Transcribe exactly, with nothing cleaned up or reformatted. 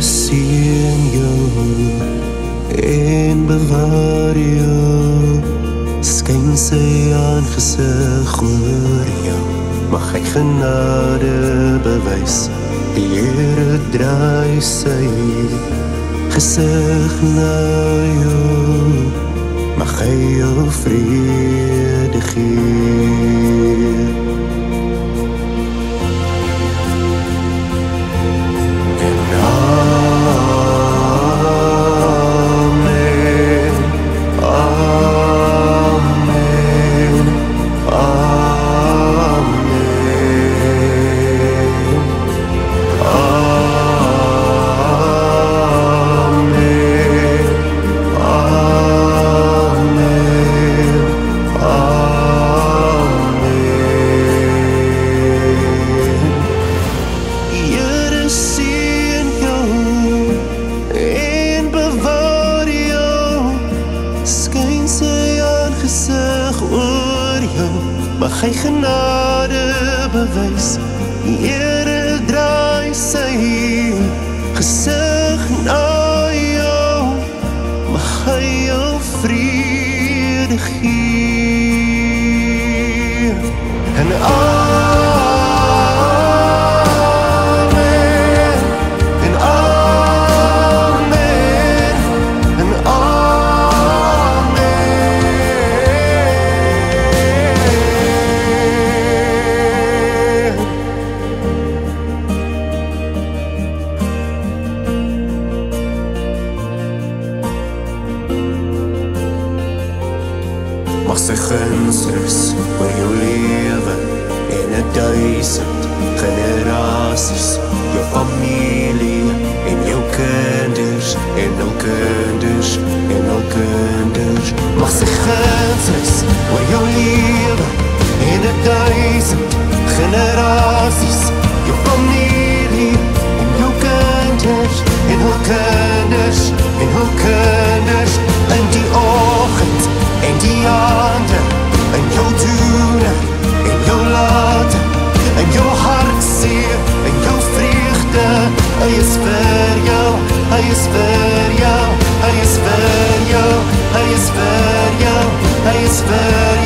seën jou en bewaar jou, skyn sy aangesig oor jou, mag hy genade bewys. Die Here draai sy gesig na jou, mag hy jou vrede gee. Mag hy genade bewys. Die Here draai sy gesig na jou, mag hy jou vrede gee. En amen, en amen, en mag sy guns rus oor jou lewe en 'n duisend generasies, jou familie en jou kinders en hul kinders en hul kinders. Mag sy guns rus oor jou lewe en 'n duisend generasies, jou familie en jou kinders en hul kinders en hul kinders, in die oggend en die aande, in jou doen, en jou late, in jou hartseer, in jou vreugde. Hy is vir jou, hy is vir jou, hy is vir jou, hy is vir jou, hy is vir jou.